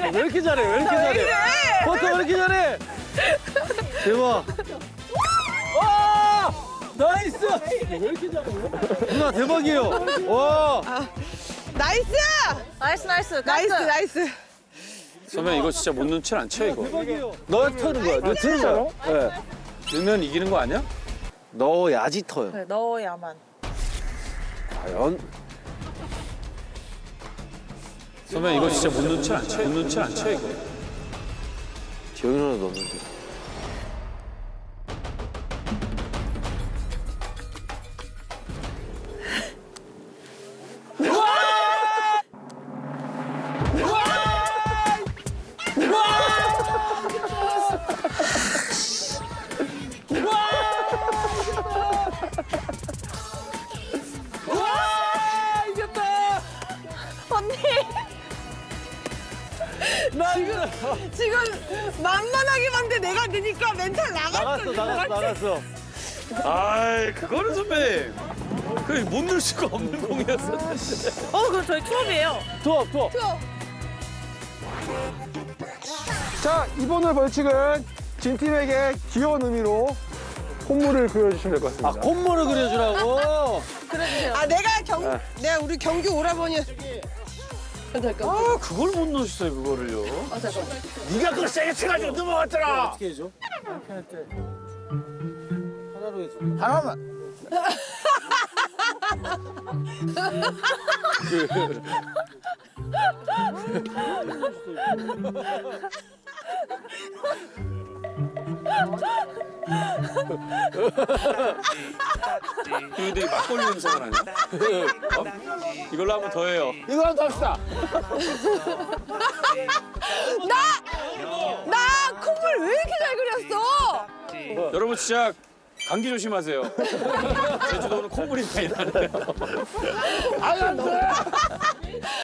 왜 이렇게 잘해? 왜 이렇게 잘해? 버터 왜 이렇게 잘해? 대박. 와! 나이스! 왜 이렇게 잘해? 누나 대박이에요. 와! 나이스! 나이스 나이스. 나이스, 나이스. 선배 이거 진짜 못 눈치 안 쳐 이거. 대박이에요. 너 터는 거야. 너 트는 거야. 네. 넣으면 이기는 거 아니야? 넣어야지 터요. 네, 넣어야만. 과연? 선배 이거 진짜 못 눈치 안 쳐. 못 눈치 안 쳐 이거. 기억이 하나 넣었는데. 언니. 지금 만만하게 봤는데 내가 느니까 멘탈 나갔어. 아이 그거는 선배. 그 못 넣을 수가 없는 공이었어. 그럼 저희 투업이에요. 투업. 자, 이번 월 벌칙은 진 팀에게 귀여운 의미로 콧물을 그려주시면 될 것 같습니다. 아, 콧물을 그려주라고? 아, 내가 우리 경규 오라버니. 아 그걸 못 넣으셨어요 그거를요. 네가 그걸 세게 쳐가지고 넘어갔잖아. 어떻게 해줘? 이렇게 할 때. 하나로 해줘. 하나만. 근데 막걸리 냄새가 나냐? 이걸로 한번 더 해요. 이거 한번 더 합시다. 나 콧물 왜 이렇게 잘 그렸어? 여러분 진짜 감기 조심하세요. 제주도는 콧물이 많이 나네요. 안 돼.